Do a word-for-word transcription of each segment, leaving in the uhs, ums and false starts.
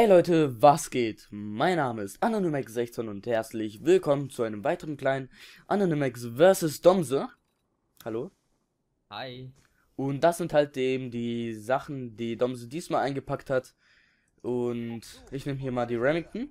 Hey Leute, was geht? Mein Name ist Anonymex sechzehn und herzlich willkommen zu einem weiteren kleinen Anonymex versus. Domse. Hallo. Hi. Und das sind halt eben die Sachen, die Domse diesmal eingepackt hat. Und ich nehme hier mal die Remington.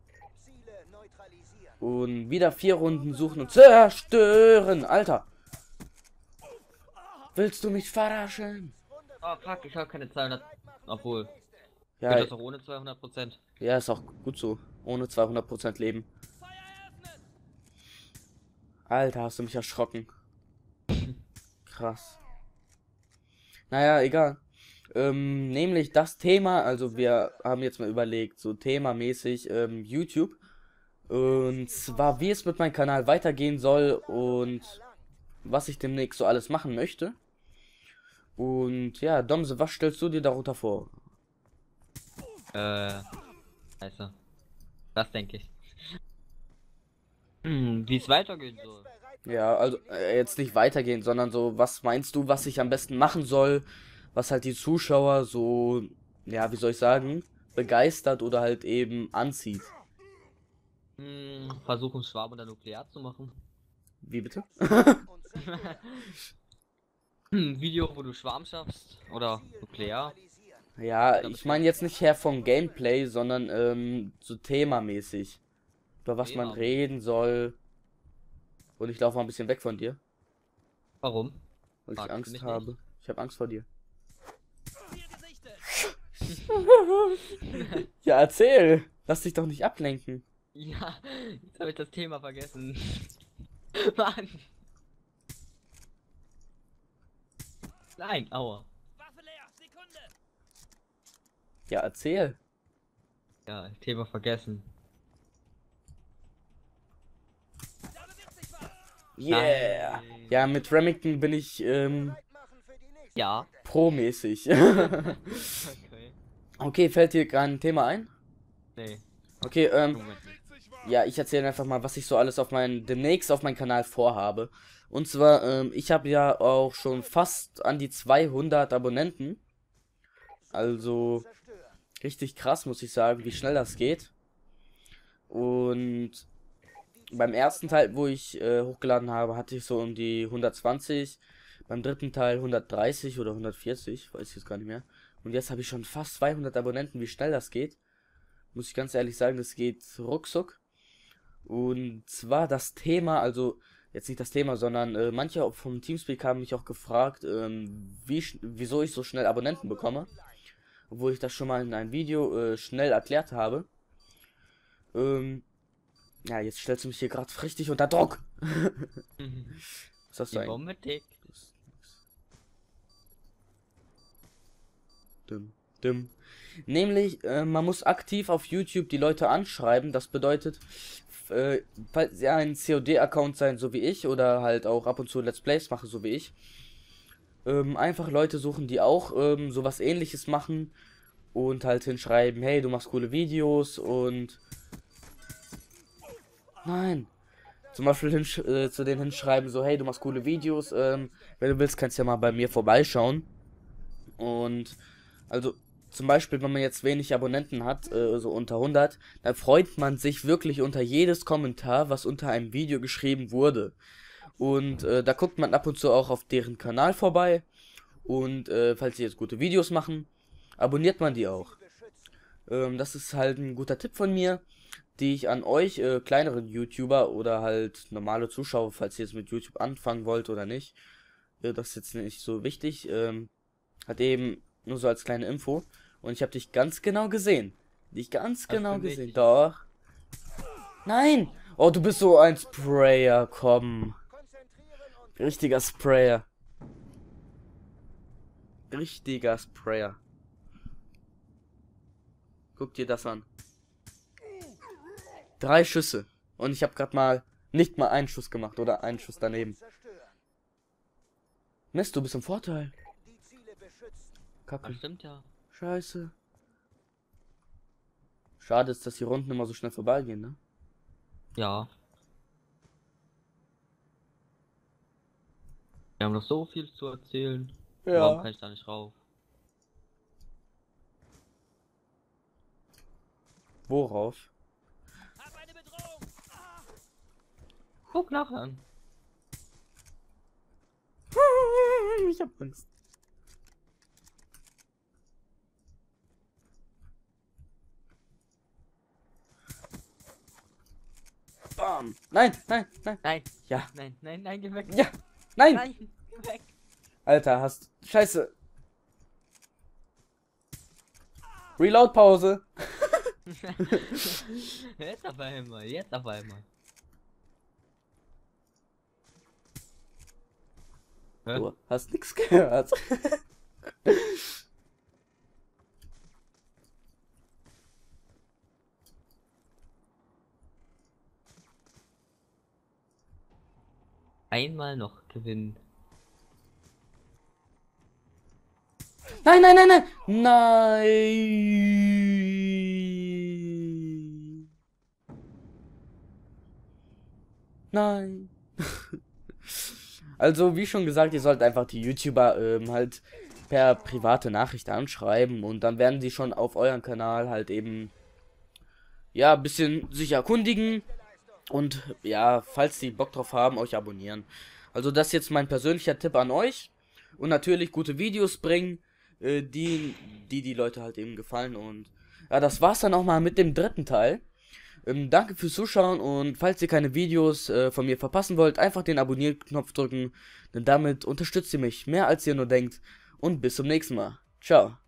Und wieder vier Runden suchen und zerstören. Alter. Willst du mich verarschen? Oh fuck, ich habe keine zweihundert. Obwohl, Ja, geht das auch ohne zweihundert Prozent? ja, ist auch gut so. Ohne zweihundert Prozent Leben. Alter, hast du mich erschrocken. Krass. Naja, egal. Ähm, nämlich das Thema, also wir haben jetzt mal überlegt, so themamäßig ähm, YouTube. Und zwar, wie es mit meinem Kanal weitergehen soll und was ich demnächst so alles machen möchte. Und ja, Domse, was stellst du dir darunter vor? Äh, scheiße. Das denke ich. Hm, wie es weitergehen soll. Ja, also äh, jetzt nicht weitergehen, sondern so, was meinst du, was ich am besten machen soll, was halt die Zuschauer so, ja, wie soll ich sagen, begeistert oder halt eben anzieht. Hm, versuchen Schwarm oder Nuklear zu machen. Wie bitte? Hm, Video, wo du Schwarm schaffst. Oder Nuklear. Ja, Oder ich bist du meine jetzt nicht her vom Gameplay, sondern ähm, so themamäßig. Über was man Thema? reden soll. Und ich laufe mal ein bisschen weg von dir, Warum? weil ich Magst du Angst mich nicht? habe. Ich habe Angst vor dir. Ja, erzähl. Lass dich doch nicht ablenken. Ja, jetzt habe ich das Thema vergessen. Mann. Nein, aua. Ja, erzähl. Ja, Thema vergessen. Yeah. Nein. Ja, mit Remington bin ich ähm, Ja. pro-mäßig. Okay. Okay, fällt dir gerade ein Thema ein? Nee, Okay, ähm, Moment nicht. ja, ich erzähle einfach mal, was ich so alles auf meinen, demnächst auf meinem Kanal vorhabe. Und zwar, ähm, ich habe ja auch schon fast an die zweihundert Abonnenten. Also, richtig krass, muss ich sagen, wie schnell das geht. Und beim ersten Teil, wo ich äh, hochgeladen habe, hatte ich so um die hundertzwanzig. Beim dritten Teil hundertdreißig oder hundertvierzig, weiß ich jetzt gar nicht mehr. Und jetzt habe ich schon fast zweihundert Abonnenten, wie schnell das geht. Muss ich ganz ehrlich sagen, das geht ruckzuck. Und zwar das Thema, also jetzt nicht das Thema, sondern äh, manche vom Teamspeak haben mich auch gefragt, ähm, wie, sch- wieso ich so schnell Abonnenten bekomme. Obwohl ich das schon mal in einem Video äh, schnell erklärt habe. Ähm, ja, jetzt stellst du mich hier gerade richtig unter Druck. Was hast du Die eigentlich? Bombe tickt. Dim, dim. Nämlich, äh, man muss aktiv auf YouTube die Leute anschreiben. Das bedeutet, f- äh, falls ihr ein C O D-Account sein, so wie ich, oder halt auch ab und zu Let's Plays mache, so wie ich, ähm, einfach Leute suchen, die auch ähm, sowas ähnliches machen und halt hinschreiben, hey, du machst coole Videos und nein. Zum Beispiel hinsch äh, zu denen hinschreiben, so, hey, du machst coole Videos, ähm, wenn du willst, kannst du ja mal bei mir vorbeischauen. Und also zum Beispiel, wenn man jetzt wenig Abonnenten hat, äh, so unter hundert, dann freut man sich wirklich unter jedes Kommentar, was unter einem Video geschrieben wurde. Und äh, da guckt man ab und zu auch auf deren Kanal vorbei. Und äh, falls sie jetzt gute Videos machen, abonniert man die auch. Ähm, das ist halt ein guter Tipp von mir, die ich an euch, äh, kleineren YouTuber oder halt normale Zuschauer, falls ihr jetzt mit YouTube anfangen wollt oder nicht, äh, das ist jetzt nicht so wichtig, ähm, hat eben nur so als kleine Info. Und ich habe dich ganz genau gesehen. Dich ganz Das genau bin gesehen. ich. Doch. Nein! Oh, du bist so ein Sprayer, komm. Richtiger Sprayer. Richtiger Sprayer. Guck dir das an. Drei Schüsse. Und ich habe gerade mal nicht mal einen Schuss gemacht oder einen Schuss daneben. Mist, du bist im Vorteil. Kacke. Das stimmt ja. Scheiße. Schade ist, dass die Runden immer so schnell vorbeigehen, ne? Ja. Wir haben noch so viel zu erzählen. Warum Ja. kann ich da nicht rauf? Worauf? Guck nachher. Ich hab Angst. Bam. Nein, nein, nein. Nein. Ja. Nein, nein, nein, geh weg. Ja. Nein. Nein, geh weg. Alter, hast... Scheiße. Reload-Pause. Jetzt auf einmal, jetzt auf einmal. Hä? Du hast nichts gehört. Einmal noch gewinnen. Nein, nein, nein, nein. Nein. Nein. Also, wie schon gesagt, ihr sollt einfach die YouTuber ähm, halt per private Nachricht anschreiben und dann werden sie schon auf euren Kanal halt eben ja ein bisschen sich erkundigen und ja, falls sie Bock drauf haben, euch abonnieren. Also das ist jetzt mein persönlicher Tipp an euch und natürlich gute Videos bringen, äh, die, die die Leute halt eben gefallen und ja, das war's dann auch mal mit dem dritten Teil. Ähm, danke fürs Zuschauen und falls ihr keine Videos äh, von mir verpassen wollt, einfach den Abonnieren-Knopf drücken, denn damit unterstützt ihr mich mehr als ihr nur denkt und bis zum nächsten Mal. Ciao.